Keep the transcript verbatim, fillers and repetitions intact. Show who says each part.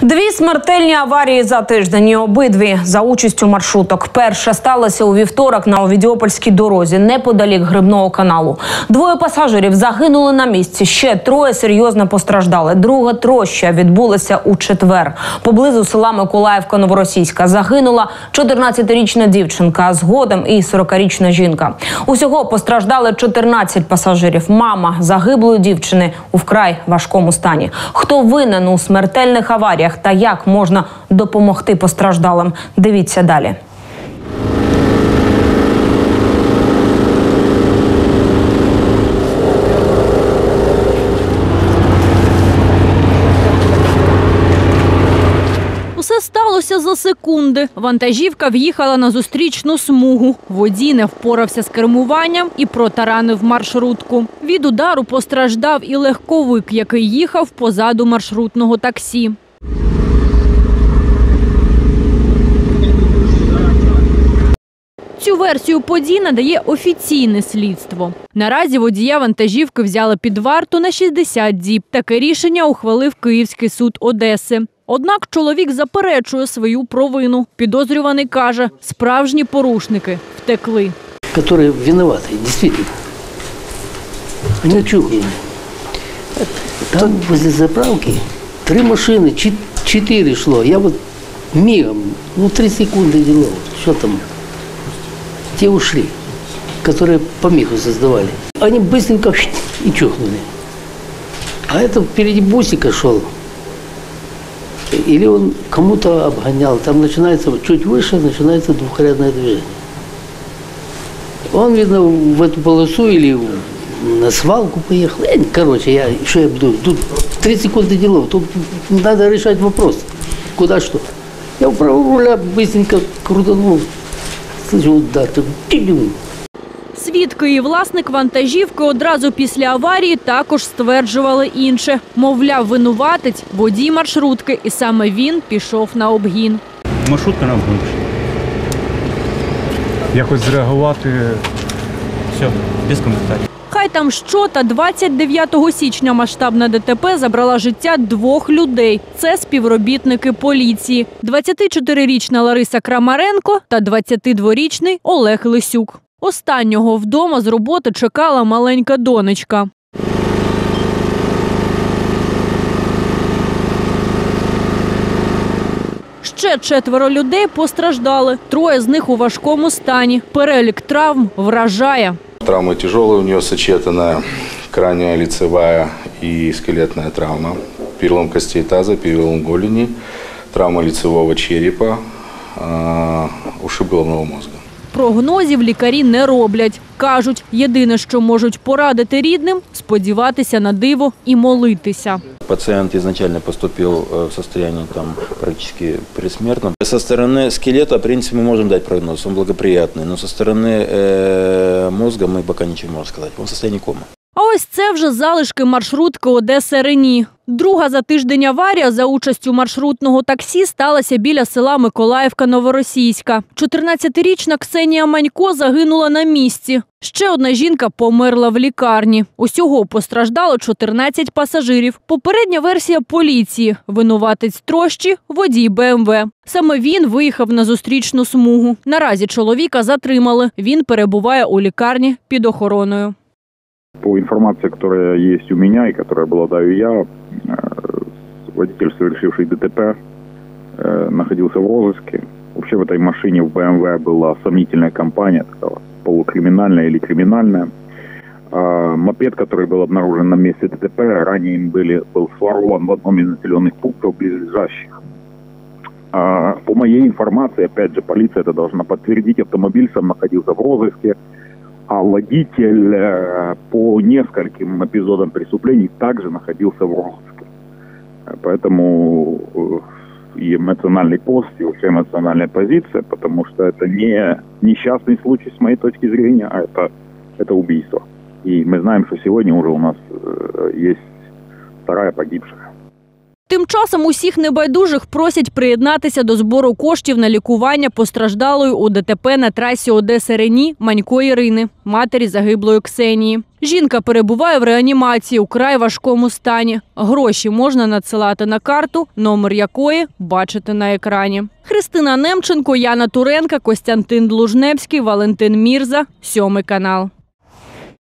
Speaker 1: Дві смертельні аварії за тиждень, і обидві за участю маршруток. Перша сталася у вівторок на Овідіопольській дорозі, неподалік Грибного каналу. Двоє пасажирів загинули на місці, ще троє серйозно постраждали. Друга троща відбулася у четвер. Поблизу села Миколаївка-Новоросійська загинула чотирнадцятирічна дівчинка, а згодом і сорокарічна жінка. Усього постраждали чотирнадцять пасажирів. Мама загиблої дівчини у вкрай важкому стані. Хто винен у смертельних аваріях та як можна допомогти постраждалим? Дивіться далі.
Speaker 2: Усе сталося за секунди. Вантажівка в'їхала на зустрічну смугу. Водій не впорався з кермуванням і протаранив маршрутку. Від удару постраждав і легковик, який їхав позаду маршрутного таксі. Цю версію подій надає офіційне слідство. Наразі водія вантажівки взяли під варту на шістдесят діб. Таке рішення ухвалив Київський суд Одеси. Однак чоловік заперечує свою провину. Підозрюваний каже, справжні порушники втекли.
Speaker 3: Які винуваті, дійсно. Вони очухані. Там возле заправки три машини, чотири йшло. Я от мигом, ну три секунди діло. Що там? Те ушли, которые помеху создавали. Они быстренько и чухнули. А это впереди бусика шел. Или он кому-то обгонял. Там начинается, чуть выше, начинается двухрядное движение. Он, видно, в эту полосу или на свалку поехал. Короче, я, что я буду? Тут три секунды делов. Тут надо решать вопрос. Куда что? Я у правого руля быстренько крутанул.
Speaker 2: Свідки і власник вантажівки одразу після аварії також стверджували інше. Мовляв, винуватець – водій маршрутки, і саме він пішов на обгін.
Speaker 4: Маршрутка на обгін. Якось зреагувати – все, без коментарів.
Speaker 2: Хай там що, та двадцять дев'ятого січня масштабна ДТП забрала життя двох людей. Це співробітники поліції. двадцятичотирирічна Лариса Крамаренко та двадцятидворічний Олег Лисюк. Останнього вдома з роботи чекала маленька донечка. Ще четверо людей постраждали. Троє з них у важкому стані. Перелік травм вражає.
Speaker 5: Травма тяжелая, у нее сочетанная крайняя лицевая и скелетная травма. Перелом костей таза, перелом голени, травма лицевого черепа, ушиб головного мозга.
Speaker 2: Прогнозів лікарі не роблять. Кажуть, єдине, що можуть порадити рідним – сподіватися на диво і молитися.
Speaker 6: Пациент изначально поступил в состоянии там, практически предсмертном. Со стороны скелета, в принципе, мы можем дать прогноз, он благоприятный, но со стороны э, мозга мы пока ничего не можем сказать. Он в состоянии комы.
Speaker 2: А ось це вже залишки маршрутки Одеса-Рені. Друга за тиждень аварія за участю маршрутного таксі сталася біля села Миколаївка-Новоросійська. чотирнадцятирічна Ксенія Манько загинула на місці. Ще одна жінка померла в лікарні. Усього постраждало чотирнадцять пасажирів. Попередня версія поліції. Винуватець трощі – водій БМВ. Саме він виїхав на зустрічну смугу. Наразі чоловіка затримали. Він перебуває у лікарні під охороною.
Speaker 7: По информации, которая есть у меня и которой обладаю я, водитель, совершивший ДТП, находился в розыске. Вообще в этой машине в БМВ была сомнительная компания, такая полукриминальная или криминальная. Мопед, который был обнаружен на месте ДТП, ранее им были, был сворован в одном из населенных пунктов близлежащих. По моей информации, опять же, полиция это должна подтвердить, автомобиль сам находился в розыске. А водитель по нескольким эпизодам преступлений также находился в розыске. Поэтому и эмоциональный пост, и вообще эмоциональная позиция, потому что это не несчастный случай с моей точки зрения, а это, это убийство. И мы знаем, что сегодня уже у нас есть вторая погибшая.
Speaker 2: Тим часом усіх небайдужих просять приєднатися до збору коштів на лікування постраждалої у ДТП на трасі Одеса-Рені Манько Ірини, матері загиблої Ксенії. Жінка перебуває в реанімації у край важкому стані. Гроші можна надсилати на карту, номер якої бачите на екрані. Христина Немченко, Яна Туренка, Костянтин Длужневський, Валентин Мірза, Сьомий канал.